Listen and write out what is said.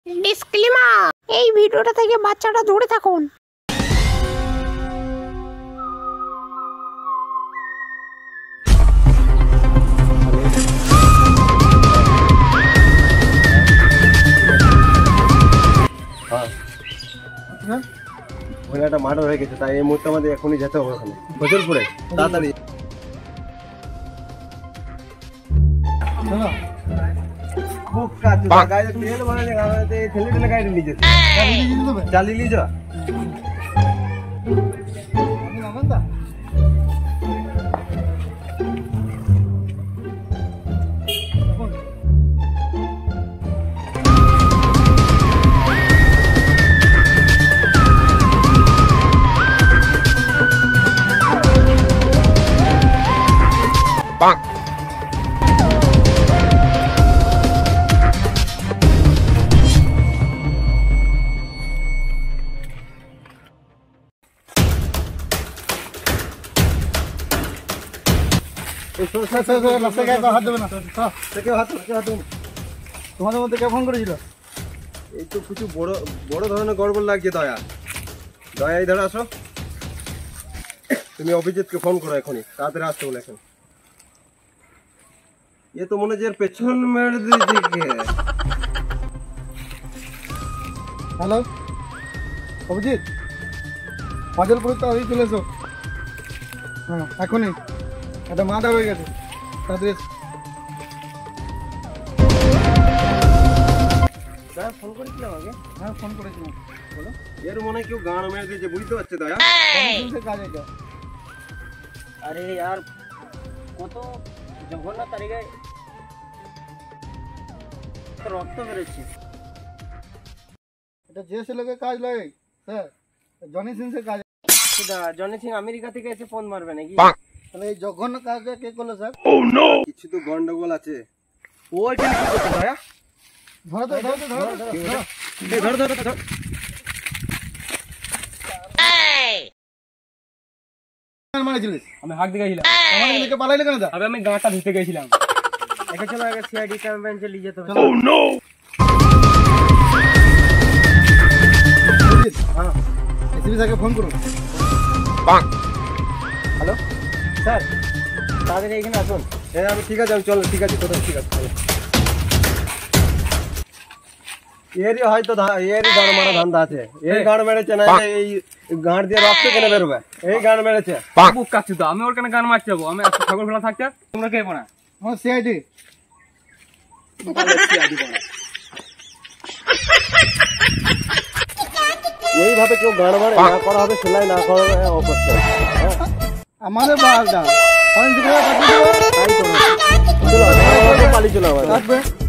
Disclaimer, এই ভিডিওটা থেকে বাচ্চাটা দূরে থাকুন। ওখানে একটা মার্ডার হয়ে গেছে, তাই এই মুহূর্তে আমাদের এখনই যেতে হবে ওখানে ফজলপুরে, তাড়াতাড়ি। চালিয়ে নিয়ে যা। তোমাদের মধ্যে কে ফোন করেছিল? এই তো কিছু বড় বড় ধরনের গড়বড় লাগছে। দয়া দয়া এই ধরে আসো। তুমি অভিজিৎকে ফোন করো এখনই, তাড়াতাড়ি আসতে বলে। এখন এ তো মনে হচ্ছে এর পেছন মেরে দিকে। হ্যালো অভিজিৎ, ফজলপুর তো হয়ে চলে এসো। হ্যাঁ এখনই একটা মাথা হয়ে গেছে, তাদের ফোন করেছিলাম আগে। হ্যাঁ ফোন করেছিলাম, বলো। এর মনে হয় কেউ গান মেরে দিয়েছে, বুঝতে পারছে দয়া। কাজ এটা। আরে यार কত জঘন্য তারিখে রক্ত বেরোচ্ছে। এটা যে ছেলেকে কাজ লাগে স্যার, জনি সিং সে কাজ। জনি সিং আমেরিকা থেকে এসে ফোন মারবে নাকি? তাহলে এই জঘন্য কাজটা কে করলো স্যার? ও নো, কিছু তো গন্ডগোল আছে। ওই কেন কি করতে দয়া? ধরো ধরো ধরো ধরো ধরো ধরো ধরো। আমি হাক দিয়ে গেছিলাম। আমাদের দিকে পালাইলে কেন? আবে আমি গাঁটা ধুতে গেছিলাম। একা চলো আগে সিআইডি ক্যাম্পে নিয়ে যেতে হবে। Oh no. হ্যাঁ এসপি স্যারকে ফোন করুন। হ্যালো স্যার, তাড়াতাড়ি এখানে আসুন। হ্যাঁ আমি ঠিক আছে, আমি চলো। ঠিক আছে কোথাও, ঠিক আছে। এরই হয়তো এরই গাড় মারা ধান্দা আছে। এই গাড় মেরেছে না, এই গাড় দিয়ে রক্ত কেন বেরোবে? এই গাড় মেরেছে। বুক কাচ্ছি তো আমি, ওর কেন গান মারতে যাবো? আমি ছাগল ফেলা থাকতে তোমরা কে পড়া? আমার সিআইডি। এইভাবে কেউ গান মারে না, করা হবে সেলাই, না করা হবে অপরটা। আমাদের বালটা তাই করো, পালিয়ে চলো আমার।